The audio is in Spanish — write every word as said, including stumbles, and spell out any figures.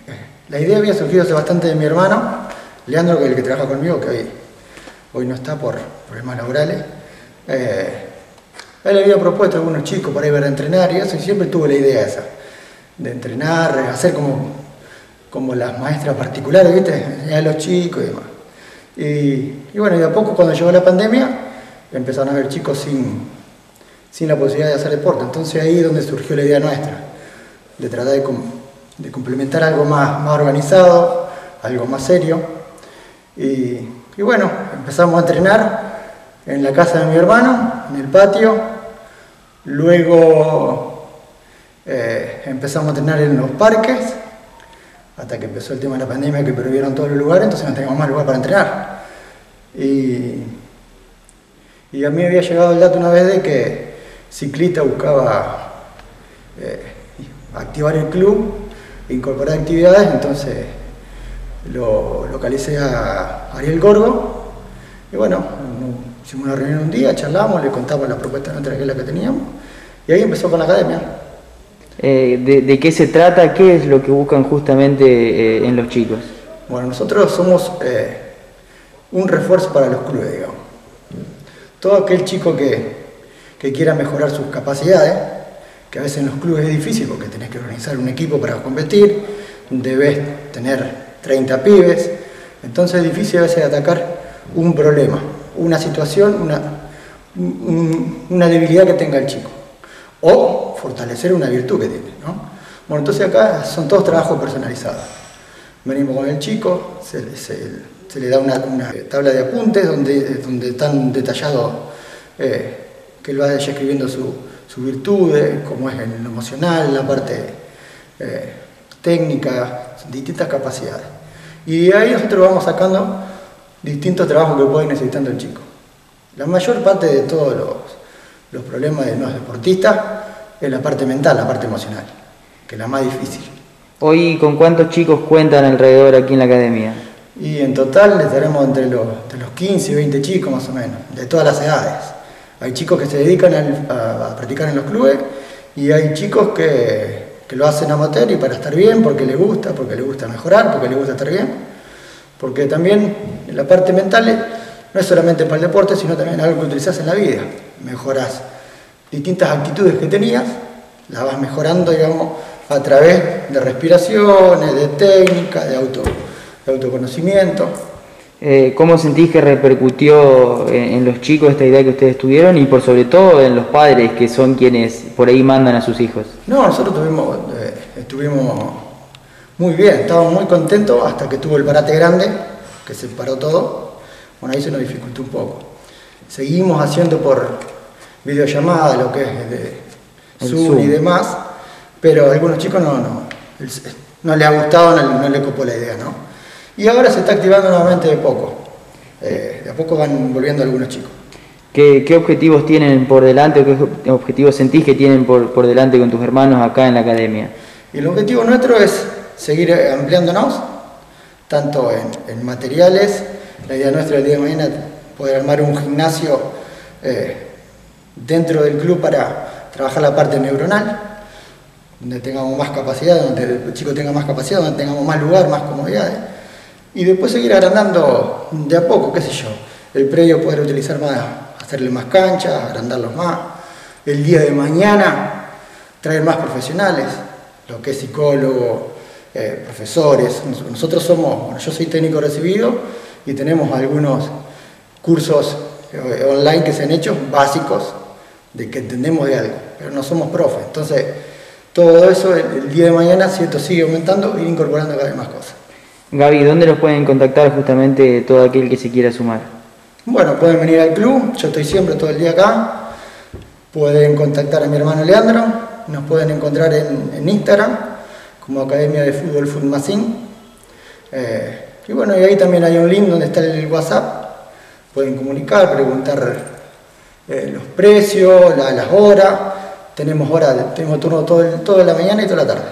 La idea había surgido hace bastante de mi hermano, Leandro, que es el que trabaja conmigo, que hoy, hoy no está por problemas laborales. Eh, él había propuesto a algunos chicos para ir a entrenar y eso, y siempre tuvo la idea esa, de entrenar, hacer como, como las maestras particulares, ¿viste? Enseñar a los chicos y demás. Y, y bueno, y de a poco cuando llegó la pandemia, empezaron a haber chicos sin, sin la posibilidad de hacer deporte. Entonces ahí es donde surgió la idea nuestra, de tratar de, de complementar algo más, más organizado, algo más serio. Y, y bueno, empezamos a entrenar en la casa de mi hermano, en el patio. Luego eh, empezamos a entrenar en los parques, hasta que empezó el tema de la pandemia, que prohibieron todos los lugares, entonces no teníamos más lugar para entrenar. Y, y a mí había llegado el dato una vez de que Ciclista buscaba eh, activar el club, incorporar actividades, entonces lo localicé a Ariel Gorgo, y bueno, hicimos una reunión un día, charlamos, le contamos la propuesta nuestra, que es la que teníamos, y ahí empezó con la academia. Eh, de, ¿De qué se trata? ¿Qué es lo que buscan justamente eh, en los chicos? Bueno, nosotros somos eh, un refuerzo para los clubes, digamos. Todo aquel chico que, que quiera mejorar sus capacidades, que a veces en los clubes es difícil porque tenés que organizar un equipo para competir, debes tener treinta pibes, entonces es difícil a veces atacar un problema, una situación, una, un, una debilidad que tenga el chico, o fortalecer una virtud que tiene, ¿no? Bueno, entonces acá son todos trabajos personalizados. Venimos con el chico, se, se, se le da una, una tabla de apuntes donde, donde están detallados, eh, que él vaya escribiendo su, sus virtudes, cómo es en lo emocional, la parte eh, técnica, distintas capacidades. Y de ahí nosotros vamos sacando distintos trabajos que puede ir necesitando el chico. La mayor parte de todos los, los problemas de los deportistas es la parte mental, la parte emocional, que es la más difícil. Hoy, ¿con cuántos chicos cuentan alrededor aquí en la academia? Y en total estaremos entre los, entre los quince y veinte chicos más o menos, de todas las edades. Hay chicos que se dedican a, a, a practicar en los clubes y hay chicos que, que lo hacen amateur y para estar bien, porque les gusta, porque les gusta mejorar, porque les gusta estar bien. Porque también la parte mental no es solamente para el deporte, sino también algo que utilizás en la vida. Mejoras distintas actitudes que tenías, las vas mejorando, digamos, a través de respiraciones, de técnicas, de, auto, de autoconocimiento. Eh, ¿Cómo sentís que repercutió en, en los chicos esta idea que ustedes tuvieron y por sobre todo en los padres, que son quienes por ahí mandan a sus hijos? No, nosotros tuvimos, eh, estuvimos muy bien, estábamos muy contentos hasta que tuvo el parate grande, que se paró todo. Bueno, ahí se nos dificultó un poco. Seguimos haciendo por videollamada, lo que es de Zoom, Zoom y demás, pero a algunos chicos no, no, no les ha gustado, no, no les copó la idea, ¿no? Y ahora se está activando nuevamente de poco, eh, de a poco van volviendo algunos chicos. ¿Qué, qué objetivos tienen por delante o qué objetivos sentís que tienen por, por delante con tus hermanos acá en la academia? Y el objetivo nuestro es seguir ampliándonos, tanto en, en materiales. La idea nuestra el día de mañana es poder armar un gimnasio eh, dentro del club para trabajar la parte neuronal, donde tengamos más capacidad, donde el chico tenga más capacidad, donde tengamos más lugar, más comodidades. Y después seguir agrandando de a poco, qué sé yo, el predio poder utilizar más, hacerle más canchas, agrandarlos más. El día de mañana traer más profesionales, lo que es psicólogo, eh, profesores. Nosotros somos, bueno, yo soy técnico recibido y tenemos algunos cursos eh, online que se han hecho básicos de que entendemos de algo, pero no somos profes. Entonces, todo eso el, el día de mañana, si esto sigue aumentando, ir incorporando cada vez más cosas. Gaby, ¿dónde los pueden contactar justamente todo aquel que se quiera sumar? Bueno, pueden venir al club, yo estoy siempre todo el día acá. Pueden contactar a mi hermano Leandro, nos pueden encontrar en, en Instagram como Academia de Fútbol Futmacín. Eh, y bueno, y ahí también hay un link donde está el WhatsApp, pueden comunicar, preguntar eh, los precios, la, las horas. Tenemos horas, tenemos turno todo el, toda la mañana y toda la tarde.